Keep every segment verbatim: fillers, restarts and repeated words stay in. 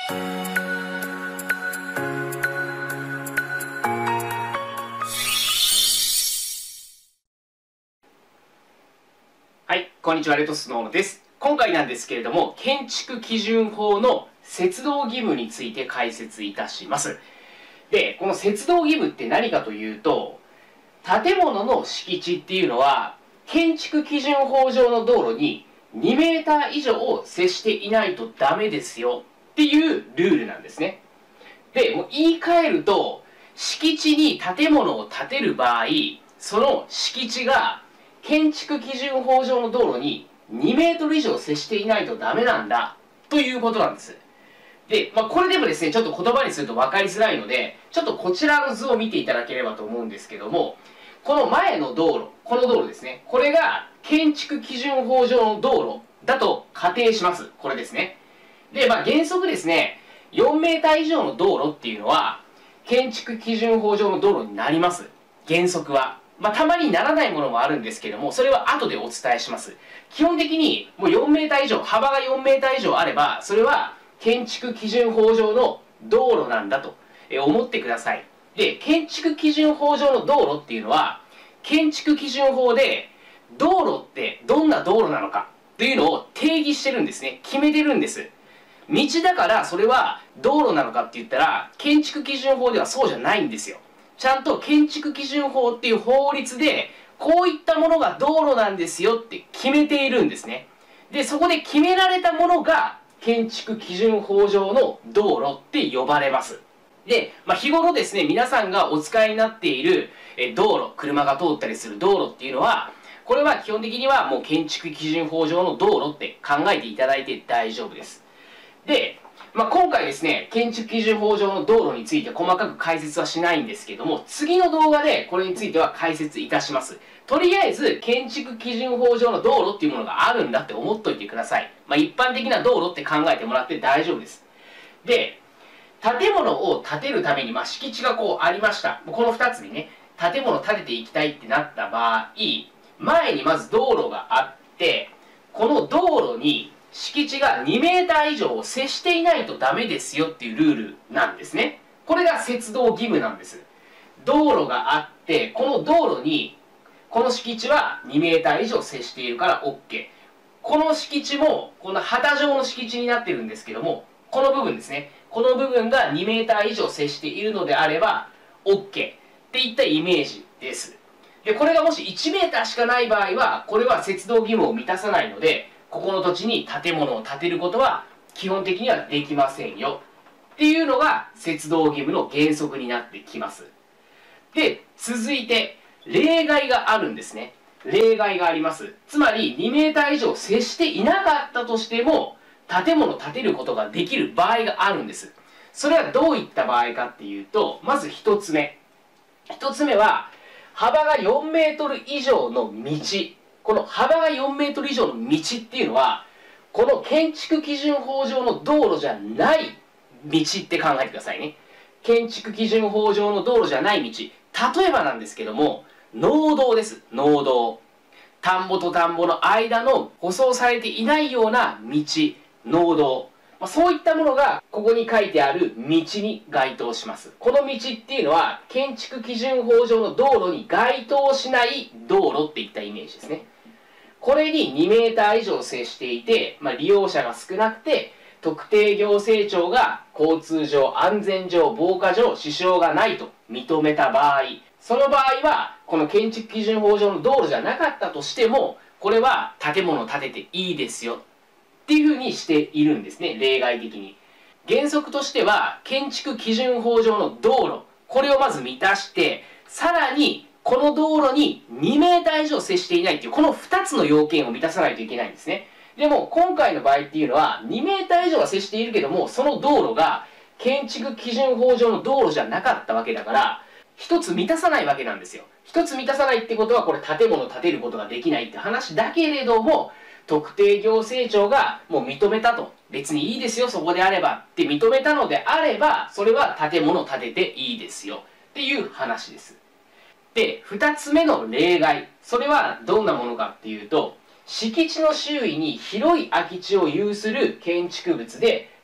はい、こんにちは、レトスノーノです。今回なんですけれども、建築基準法の接道義務について解説いたします。で、この接道義務って何かというと、建物の敷地っていうのは、建築基準法上の道路ににメーター以上を接していないとダメですよっていうルールなんですね。で、もう言い換えると、敷地に建物を建てる場合、その敷地が建築基準法上の道路ににメートル以上接していないとダメなんだということなんです。で、まあ、これでもですね、ちょっと言葉にすると分かりづらいので、ちょっとこちらの図を見ていただければと思うんですけども、この前の道路、この道路ですね、これが建築基準法上の道路だと仮定します。これですね。で、まあ、原則ですね、よんメーター以上の道路っていうのは、建築基準法上の道路になります。原則は。まあ、たまにならないものもあるんですけども、それは後でお伝えします。基本的にもうよんメーター以上、幅がよんメーター以上あれば、それは建築基準法上の道路なんだと思ってください。で、建築基準法上の道路っていうのは、建築基準法で道路ってどんな道路なのかというのを定義してるんですね。決めてるんです。道だからそれは道路なのかって言ったら、建築基準法ではそうじゃないんですよ。ちゃんと建築基準法っていう法律で、こういったものが道路なんですよって決めているんですね。で、そこで決められたものが建築基準法上の道路って呼ばれます。で、まあ、日頃ですね、皆さんがお使いになっているえ道路、車が通ったりする道路っていうのは、これは基本的にはもう建築基準法上の道路って考えていただいて大丈夫です。で、まあ、今回ですね、建築基準法上の道路について細かく解説はしないんですけども、次の動画でこれについては解説いたします。とりあえず、建築基準法上の道路っていうものがあるんだって思っといてください。まあ、一般的な道路って考えてもらって大丈夫です。で、建物を建てるために、まあ、敷地がこうありました。このふたつにね、建物を建てていきたいってなった場合、前にまず道路があって、この道路に敷地がにメーター以上を接していないとダメですよっていうルールなんですね。これが接道義務なんです。道路があって、この道路に、この敷地はにメーター以上接しているから OK。この敷地も、この旗状の敷地になってるんですけども、この部分ですね。この部分がにメーター以上接しているのであれば OK っていったイメージです。で、これがもしいちメーターしかない場合は、これは接道義務を満たさないので、ここの土地に建物を建てることは基本的にはできませんよっていうのが接道義務の原則になってきます。で、続いて例外があるんですね。例外があります。つまりにメーター以上接していなかったとしても建物を建てることができる場合があるんです。それはどういった場合かっていうと、まずひとつめ。ひとつめは幅がよんメートル以上の道。この幅がよんメートル以上の道っていうのは、この建築基準法上の道路じゃない道って考えてくださいね。建築基準法上の道路じゃない道。例えばなんですけども、農道です。農道。田んぼと田んぼの間の舗装されていないような道、農道。まあ、そういったものが、ここに書いてある道に該当します。この道っていうのは、建築基準法上の道路に該当しない道路っていったイメージですね。これににメーター以上接していて、まあ、利用者が少なくて、特定行政庁が交通上、安全上、防火上、支障がないと認めた場合、その場合は、この建築基準法上の道路じゃなかったとしても、これは建物を建てていいですよっていうふうにしているんですね、例外的に。原則としては、建築基準法上の道路、これをまず満たして、さらに、この道路ににメーター以上接していないっていう、このふたつの要件を満たさないといけないんですね。でも、今回の場合っていうのは、にメーター以上は接しているけども、その道路が建築基準法上の道路じゃなかったわけだから、一つ満たさないわけなんですよ。一つ満たさないってことは、これ建物を建てることができないって話だけれども、特定行政庁がもう認めたと。別にいいですよ、そこであればって認めたのであれば、それは建物を建てていいですよっていう話です。で、二つ目の例外。それはどんなものかっていうと、敷地の周囲に広い空き地を有する建築物で、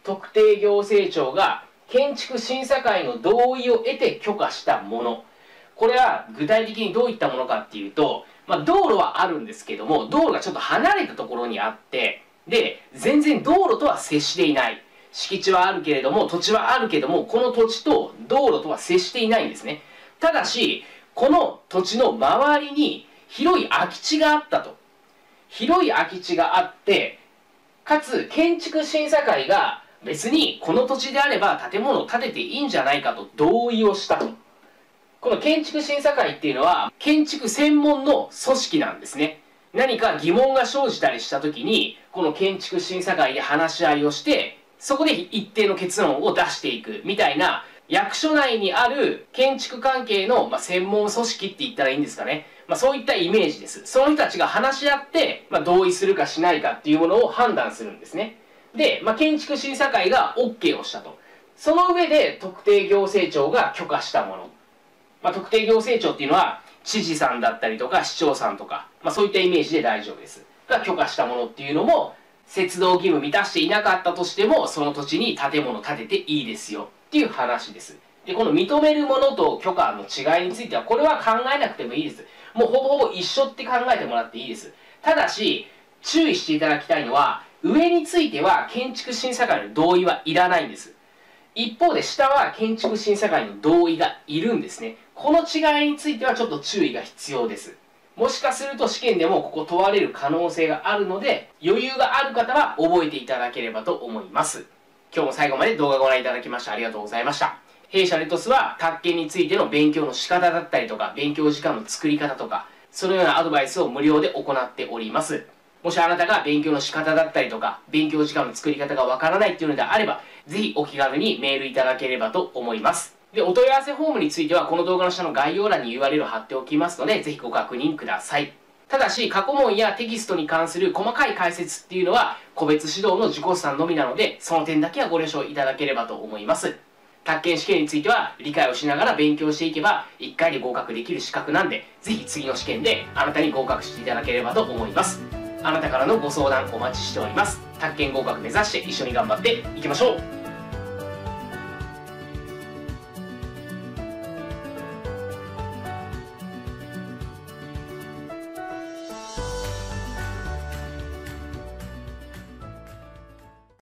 特定行政庁が建築審査会の同意を得て許可したもの。これは具体的にどういったものかっていうと、まあ、道路はあるんですけども、道路がちょっと離れたところにあって、で、全然道路とは接していない。敷地はあるけれども、土地はあるけども、この土地と道路とは接していないんですね。ただし、この土地の周りに広い空き地があったと。広い空き地があって、かつ建築審査会が別にこの土地であれば建物を建てていいんじゃないかと同意をしたと。この建築審査会っていうのは建築専門の組織なんですね。何か疑問が生じたりした時に、この建築審査会で話し合いをして、そこで一定の結論を出していくみたいな、役所内にある建築関係の、まあ、専門組織って言ったらいいんですかね。まあ、そういったイメージです。その人たちが話し合って、まあ、同意するかしないかっていうものを判断するんですね。で、まあ、建築審査会が オーケー をしたと。その上で特定行政庁が許可したもの。まあ、特定行政庁っていうのは、知事さんだったりとか市長さんとか、まあ、そういったイメージで大丈夫です。が許可したものっていうのも、接道義務満たしていなかったとしても、その土地に建物建てていいですよっていう話です。で、この認めるものと許可の違いについては、これは考えなくてもいいです。もうほぼほぼ一緒って考えてもらっていいです。ただし、注意していただきたいのは、上については建築審査会の同意はいらないんです。一方で下は建築審査会の同意がいるんですね。この違いについてはちょっと注意が必要です。もしかすると試験でもここ問われる可能性があるので、余裕がある方は覚えていただければと思います。今日も最後まで動画をご覧いただきましてありがとうございました。弊社レトスは宅建についての勉強の仕方だったりとか、勉強時間の作り方とか、そのようなアドバイスを無料で行っております。もしあなたが勉強の仕方だったりとか、勉強時間の作り方がわからないっていうのであれば、ぜひお気軽にメールいただければと思います。で、お問い合わせフォームについてはこの動画の下の概要欄に ユーアールエル を貼っておきますので、ぜひご確認ください。ただし、過去問やテキストに関する細かい解説っていうのは、個別指導の受講師さんのみなので、その点だけはご了承いただければと思います。宅建試験については、理解をしながら勉強していけば、いっかいで合格できる資格なんで、ぜひ次の試験であなたに合格していただければと思います。あなたからのご相談お待ちしております。宅建合格目指して一緒に頑張っていきましょう。